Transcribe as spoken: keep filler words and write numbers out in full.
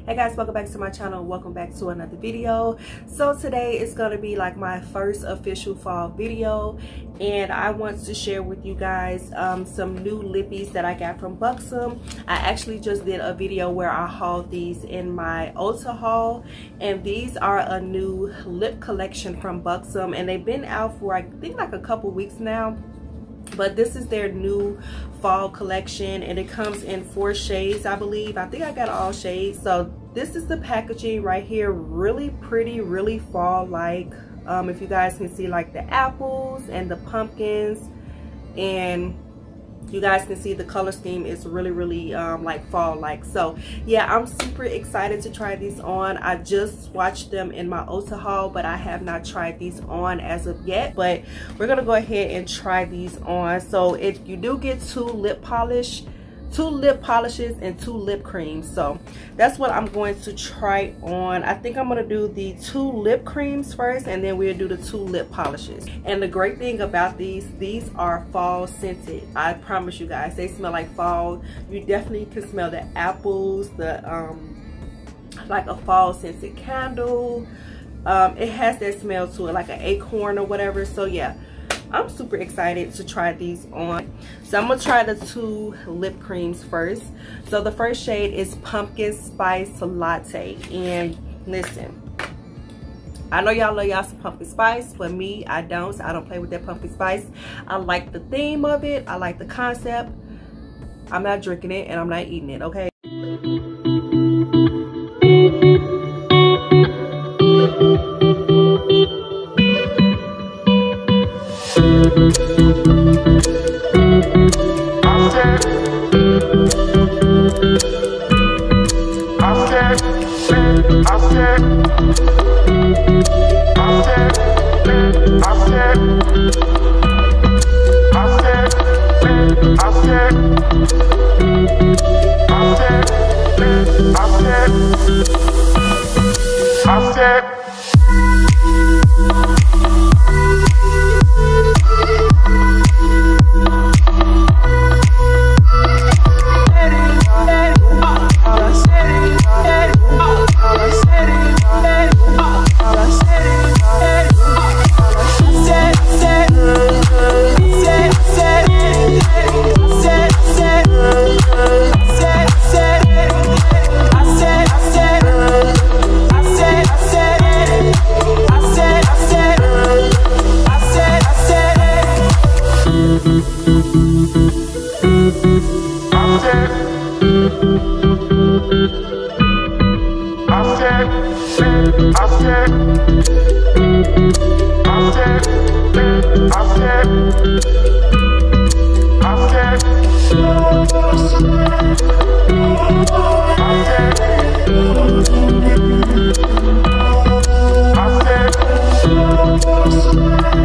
Hey guys, welcome back to my channel. Welcome back to another video. So today is going to be like my first official fall video, and I want to share with you guys um, some new lippies that I got from Buxom. I actually just did a video where I hauled these in my Ulta haul, and these are a new lip collection from Buxom, and they've been out for I think like a couple weeks now. But this is their new fall collection, and it comes in four shades, I believe. I think I got all shades. So this is the packaging right here. Really pretty, really fall like. Um, if you guys can see like the apples and the pumpkins, and you guys can see the color scheme is really really um, like fall like. So yeah, I'm super excited to try these on. I just swatched them in my Ulta haul, but I have not tried these on as of yet. But we're gonna go ahead and try these on. So if you do get two lip polish two lip polishes and two lip creams, so that's what I'm going to try on. I think I'm gonna do the two lip creams first, and then we'll do the two lip polishes. And the great thing about these these are fall scented. I promise you guys, they smell like fall. You definitely can smell the apples, the um like a fall scented candle. Um it has that smell to it, like an acorn or whatever. So yeah, I'm super excited to try these on. So I'm gonna try the two lip creams first. So the first shade is Pumpkin Spice Latte. And listen, I know y'all love y'all some pumpkin spice. For me, I don't. So I don't play with that pumpkin spice. I like the theme of it. I like the concept. I'm not drinking it and I'm not eating it, okay? I